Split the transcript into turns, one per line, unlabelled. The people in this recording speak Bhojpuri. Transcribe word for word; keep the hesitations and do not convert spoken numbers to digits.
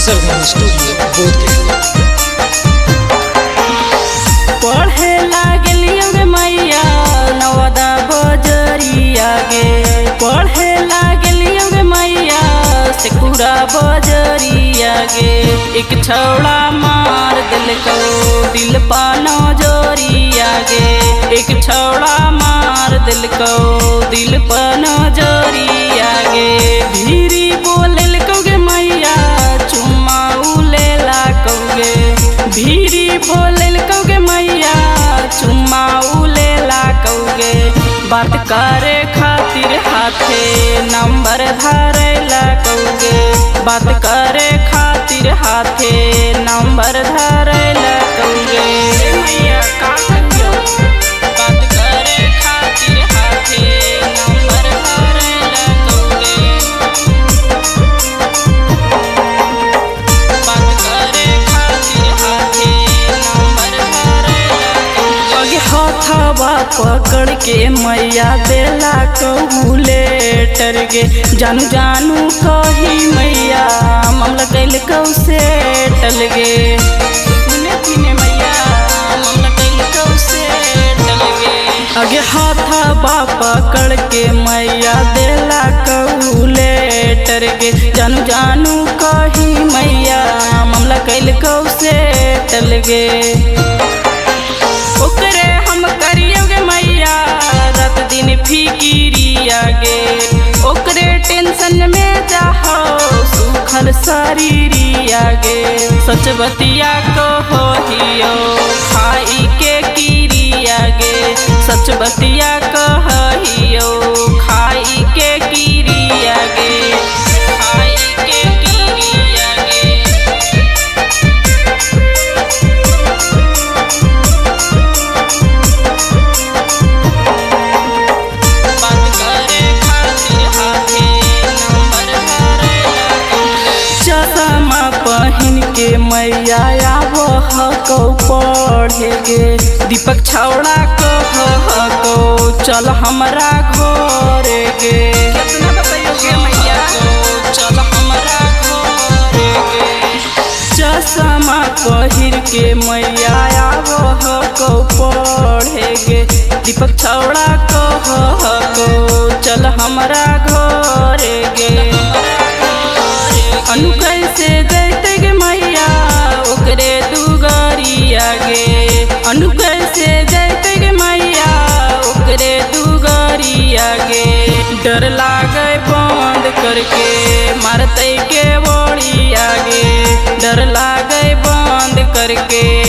सरगम स्टूडियो बोधगया।
पढ़े लागलियो गे मैया नवदा बजरिया गे, पढ़े लागलियो गे मैया सेकुरा बजरिया गे। एक छौड़ा मार दिलको दिल पा नजरिया गे, एक छौड़ा मार दिलको दिल पा नजरिया गे। भीरी बोलल कौगे मैया चुम्मा उलेला कौगे, भीरी बोलल कौगे मैया चुम्मा उलेला कौगे। बात करे खातिर हाथे नंबर धरेला कौगे, बात करे खातिर हाथे नंबर धरेला कौगे। मैया का कहियो बात करे खातिर हाथे नंबर धरेला कौगे, बात करे खातिर हाथे नंबर धरेला कौगे। हथवा पकड़ के मैया देला कहू लेटर गे, जानू जानू कही मैया मामला कैल कौ से टल गे। सुने पीने मैया मामला कैल कौ से टल गे। आगे हाथवा पकड़ के मैया देला कहू लेटर गे, जानू जानू कही मैया मामला कैल कौ से टल गे। ओकरे हम करियोगे मैया रात दिन फिकिरिया गे, ओकरे टेंशन में जाहो सुखल शरीरिया गे। सच बतिया कहो हियो खाई के किरिया गे, सच बतिया कहियो खाई के किरिया गे, खाई के किरिया गे। पहिन के मैया आबो हको पढ़े गे, दीपक छौड़ा कह को चल हमरा घर गे। कितना बताइयोगे मैया चल हमरा घर गे। चश्मा पहिर के मैया आबो हको पढ़े गे, दीपक छौड़ा कह को चल हमरा घर गे। अनु कैसे जैते गे मैया ओकरे दुगरिया गे, अनु कैसे जैते गे मैया ओकरे दुगरिया गे। डर लागे बंद करके मारते के बोड़िया गे, डर लागे बंद करके